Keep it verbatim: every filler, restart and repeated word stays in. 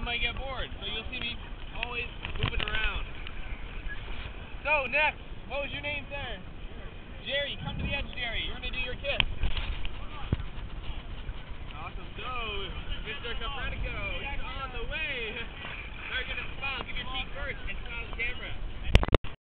might get bored, so you'll see me always moving around. So next, what was your name, sir? Jerry. Jerry, come to the edge, Jerry. You're gonna do your kiss.